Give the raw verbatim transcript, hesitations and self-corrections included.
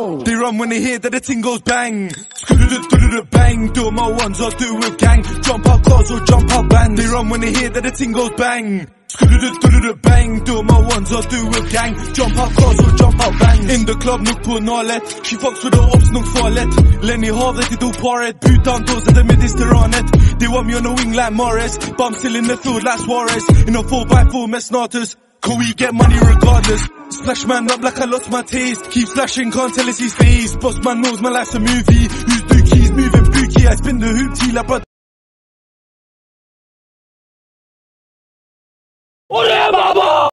Whoa. They run when they hear that the ting goes bang. Bang, do my ones or do with gang. Jump out cars or jump out band. They run when they hear that the ting goes bang. Bang, do my ones or do with gang. Jump out cars or jump out bang. In the club, nuk på nalet. She fucks with the ops, nuk farligt. Lenny havet i do paret. Putan dås det mediterranet. They want me on the wing like Morris. But I'm still in the field like Suarez. In a four by four med Snatus. Can we get money regardless? Splash man up like I lost my taste. Keep flashing, can't tell us his face. Boss man knows my life's a movie. Who's dookies, moving bookie. I spin the hoop T like but Olé, baba!